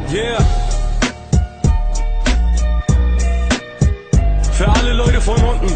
Yeah. Für alle Leute von unten.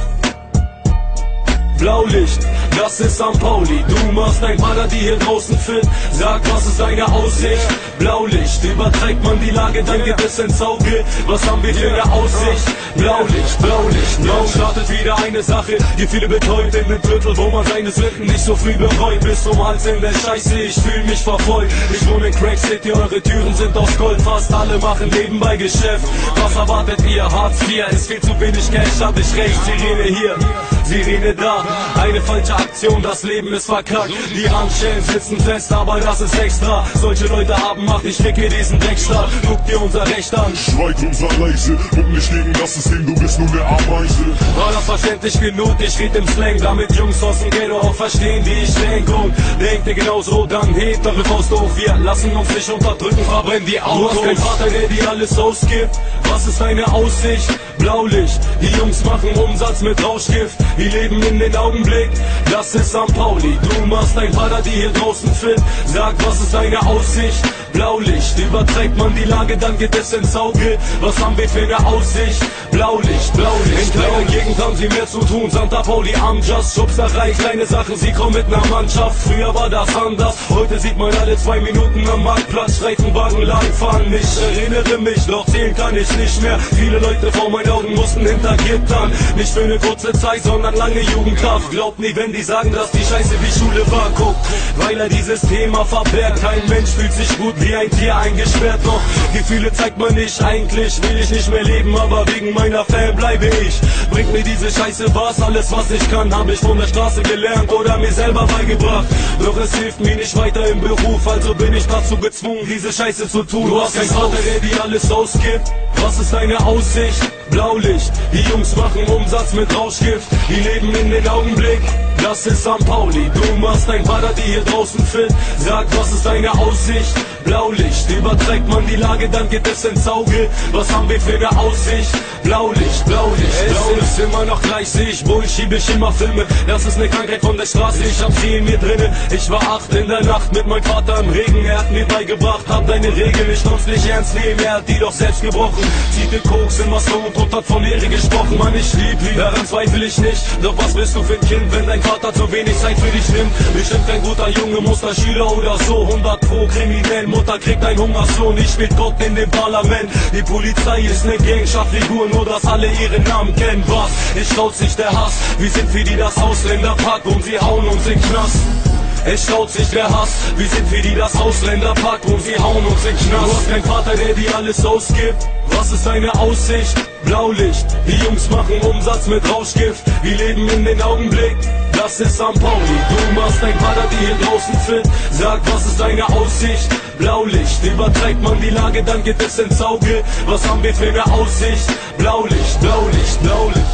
Blaulicht, das ist St. Pauli. Du machst ein Paradies hier draußen fit. Sag, was ist deine Aussicht? Blaulicht, überträgt man die Lage, dann geht es ins Auge. Was haben wir für eine Aussicht? Blaulicht, Blaulicht, Blau startet wieder eine Sache, die viele betäubt in dem Viertel, wo man seine Sünden nicht so früh bereut. Bis zum Hals in der Scheiße, ich fühl mich verfolgt. Ich wohne in Crack City, eure Türen sind aus Gold. Fast alle machen nebenbei Geschäft. Was erwartet ihr? Hartz IV, es fehlt zu wenig Cash, hab ich recht. Sirene hier, Sirene da. Eine falsche Aktion, das Leben ist verkackt. Die Handschellen sitzen fest, aber das ist extra. Solche Leute haben Macht, ich ficke diesen Dreckstaat. Guck dir unser Recht an. Schweig unser Leise, guck nicht gegen das System, du bist nur eine Ameise. War das verständlich genug? Ich red im Slang, damit Jungs aus dem Ghetto auch verstehen, wie ich denk. Und denkt ihr genauso, dann hebt eure Faust hoch. Wir lassen uns nicht unterdrücken, verbrennen die Autos. Du hast keinen Vater, der dir alles ausgibt. Was ist deine Aussicht? Blaulicht, die Jungs machen Umsatz mit Rauschgift. Wir leben in den Augenblick, das ist St. Pauli. Du machst ein Paradies hier draußen fit. Sag, was ist deine Aussicht? Blaulicht, überträgt man die Lage, dann geht es ins Auge. Was haben wir für eine Aussicht? Blaulicht, Blaulicht. In kleiner Gegend haben sie mehr zu tun. St. Pauli am Just, Schubserei, kleine Sachen, sie kommen mit einer Mannschaft. Früher war das anders, heute sieht man alle 2 Minuten am Marktplatz Streifenwagen langfahren. Ich erinnere mich, doch zählen kann ich nicht mehr. Viele Leute vor meinen Augen mussten hinter Gittern. Nicht für eine kurze Zeit, sondern lange Jugendhaft. Glaubt nie, wenn die sagen, dass die Scheiße wie Schule war. Guckt, weil er dieses Thema verbergt. Kein Mensch fühlt sich gut wie ein Tier eingesperrt. Doch Gefühle zeigt man nicht, eigentlich will ich nicht mehr leben, aber wegen meiner Fan bleibe ich. Bringt mir diese Scheiße was, alles was ich kann, habe ich von der Straße gelernt oder mir selber beigebracht. Doch es hilft mir nicht weiter im Beruf, also bin ich dazu gezwungen, diese Scheiße zu tun. Du hast keinen Vater, der dir alles ausgibt. Was ist deine Aussicht? Blaulicht, die Jungs machen Umsatz mit Rauschgift. Die leben in den Augenblick, das ist St. Pauli. Du machst ein Paradies hier draußen fit. Sag, was ist deine Aussicht? Blaulicht, überträgt man die Lage, dann geht es ins Auge. Was haben wir für eine Aussicht? Blaulicht, Blaulicht, Blaulicht. Es ist immer noch gleich, seh ich Bull, schieb ich immer Filme. Das ist eine Krankheit von der Straße, ich hab sie in mir drinne. Ich war 8 in der Nacht mit meinem Vater im Regen. Er hat mir beigebracht, hab deine Regeln, ich komm's nicht ernst nehmen. Er hat die doch selbst gebrochen. Zieht den Koks in was und hat von Ehre gesprochen. Mann, ich lieb ihn, daran zweifle ich nicht. Doch was bist du für ein Kind, wenn dein Vater zu wenig Zeit für dich nimmt? Bestimmt kein guter Junge, Musterschüler oder so. 100 pro kriminell, Mutter kriegt ein Hungerslohn. Ich spielt Gott in dem Parlament. Die Polizei ist ne Gang, schafft Figuren, nur dass alle ihre Namen kennen. Was? Ich traut sich der Hass. Wir sind für die das Ausländerpack und sie hauen uns in den Knast. Es staut sich der Hass, wir sind für die das Ausländerpack und sie hauen uns in den Knast. Du hast keinen Vater, der dir alles ausgibt. Was ist deine Aussicht? Blaulicht, die Jungs machen Umsatz mit Rauschgift. Wir leben in den Augenblick, das ist St. Pauli. Du machst ein Paradies hier draußen fit. Sag, was ist deine Aussicht? Blaulicht, überträgt man die Lage, dann geht es ins Auge. Was haben wir für eine Aussicht? Blaulicht, Blaulicht, Blaulicht.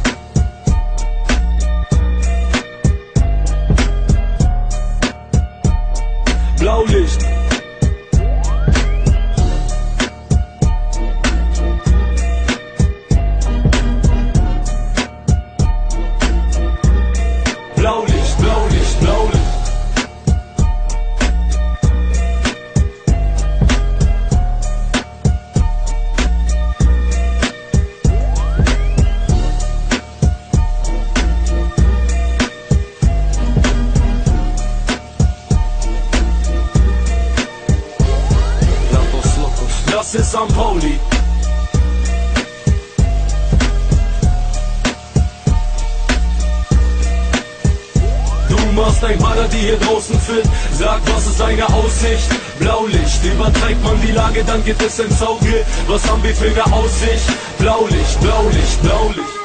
Blaulicht. Blaulicht, Blaulicht, Blaulicht. Das ist St. Pauli. Du machst ein Paradies hier draußen fit. Sag, was ist deine Aussicht? Blaulicht, überträgt man die Lage, dann geht es ins Auge. Was haben wir für eine Aussicht? Blaulicht, Blaulicht, Blaulicht.